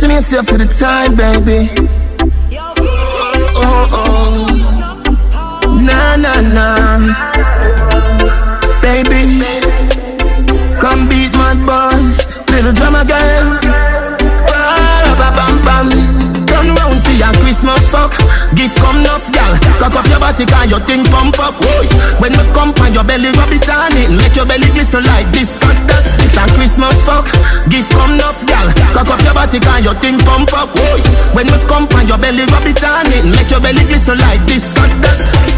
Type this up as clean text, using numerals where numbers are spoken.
Listen yourself to the time, baby. Oh, oh. Nah, nah, nah. Baby, come beat my boys. Little drama girl. Bam, bam. Turn round for your Christmas fuck. Gift come nuff, gal. Cock up your body and your thing pump up. Whoa. When you come on your belly, rub it on it. Make your belly glisten like this. This a Christmas fuck. Gift come nuff, gal. Cock up your body and your thing pump up. Whoa. When you come on your belly, rub it on it. Make your belly glisten like this.